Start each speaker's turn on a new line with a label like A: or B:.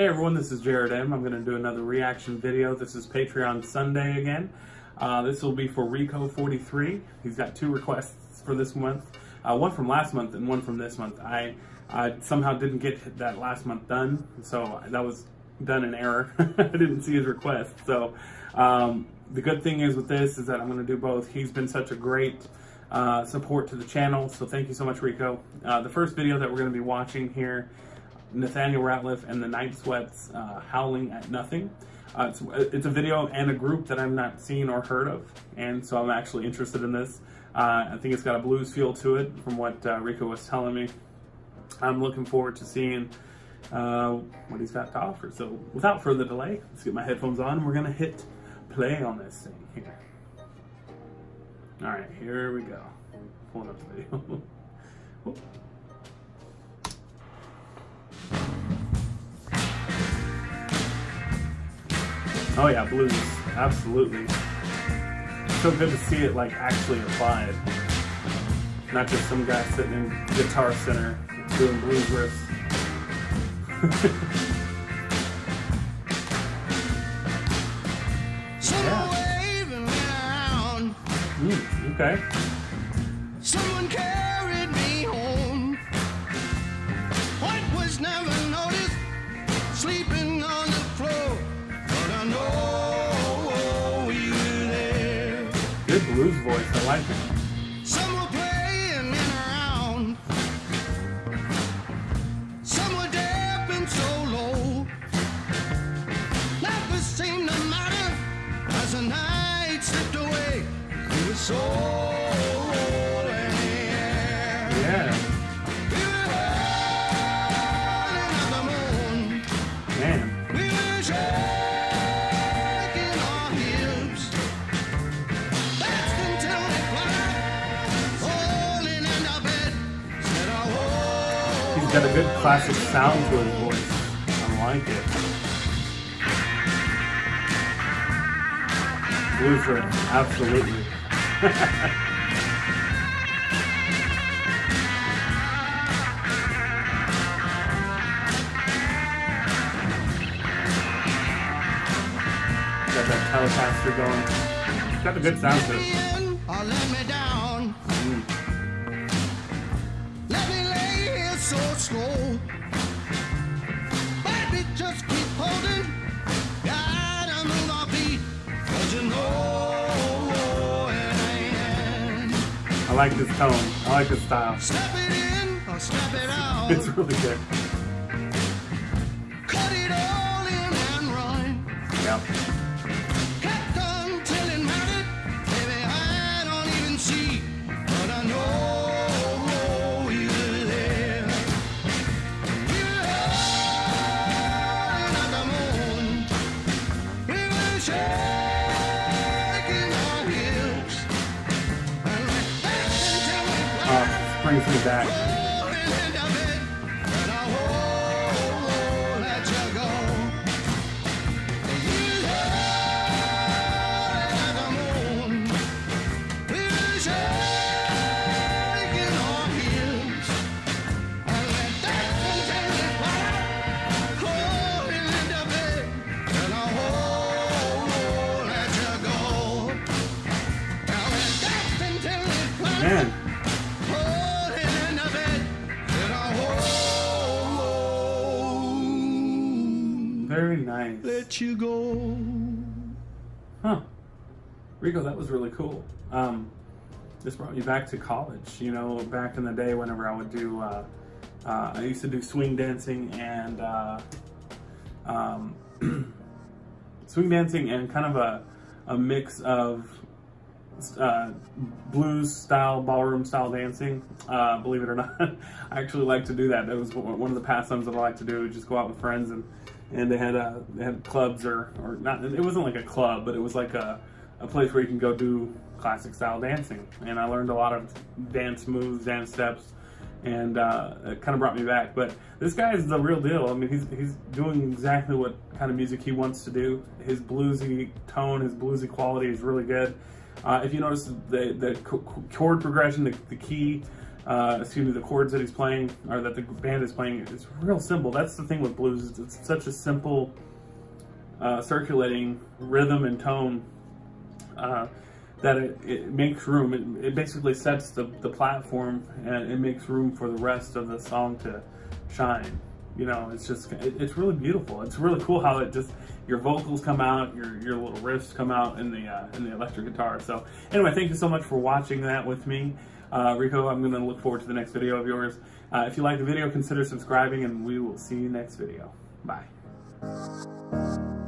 A: Hey everyone, this is Jerod. I'm going to do another reaction video. This is Patreon Sunday again. This will be for Rico43. He's got 2 requests for this month. One from last month and one from this month. I somehow didn't get that last month done, so that was done in error. I didn't see his request. So the good thing is with this is that I'm going to do both. He's been such a great support to the channel, so thank you so much, Rico. The first video that we're going to be watching here, Nathaniel Rateliff and the Night Sweats, Howling at Nothing. It's a video and a group that I've not seen or heard of, and so I'm actually interested in this. I think it's got a blues feel to it from what Rico was telling me. I'm looking forward to seeing what he's got to offer. So without further delay, let's get my headphones on and we're gonna hit play on this thing here. All right, here we go. Pulling up the video. Oh yeah, blues, absolutely. It's so good to see it like actually applied. Not just some guy sitting in Guitar Center doing blues riffs. Yeah. Okay.
B: Someone carried me home. What was never noticed, sleeping on the floor. But I know you were there.
A: Good blues voice, I like it.
B: Some were playing around. Some were deaf and so low. Nothing seemed to matter as the night slipped away. It was so old and
A: yeah.
B: We were howling at the moon.
A: Man.
B: We were shaking our hips. That's until they cried, falling in our bed. Said, oh,
A: He's got a good classic sound to his voice. I like it. Blues riff, absolutely. Got that Telecaster going. Got a good sound to it.
B: or let me down. Let me lay here so slow. Baby, just keep holding. Gotta move our feet. 'Cause you know it ain't.
A: I like this tone. I like this style.
B: Step it in or step it out.
A: It's really good.
B: Cut it all in and run.
A: Yep.
B: Kept on till it mattered. Baby, I don't even see. But I know you were there. We were howling at the moon. We were shaking our hips. And we danced until we
A: Brings me back.
B: rolling in the bed. And I won't let you go. We were howling at the moon. We were shaking our hips. And we danced until we cried, rolling in the bed. And I won't let you go. And we danced until we cried.
A: Man.
B: Rolling in the bed, and I won't
A: Very nice.
B: let you go.
A: Huh. Rico, that was really cool. This brought me back to college. You know, back in the day whenever I would do, I used to do swing dancing and swing dancing and kind of a mix of blues style, ballroom style dancing. Believe it or not, I actually like to do that. That was one of the pastimes that I like to do. Just go out with friends and they had clubs or not. It wasn't like a club, but it was like a place where you can go do classic style dancing. And I learned a lot of dance moves, dance steps, and it kind of brought me back. But this guy is the real deal. I mean, he's doing exactly what kind of music he wants to do. His bluesy tone, his bluesy quality is really good. If you notice the chord progression, the key the chords that he's playing, or that the band is playing, it's real simple. That's the thing with blues, it's such a simple circulating rhythm and tone that it makes room. It basically sets the platform, and it makes room for the rest of the song to shine. You know, it's just, it's really beautiful. It's really cool how it just, your vocals come out, your little riffs come out in the electric guitar. So anyway, thank you so much for watching that with me. Rico, I'm going to look forward to the next video of yours. If you like the video, consider subscribing, and we will see you next video. Bye.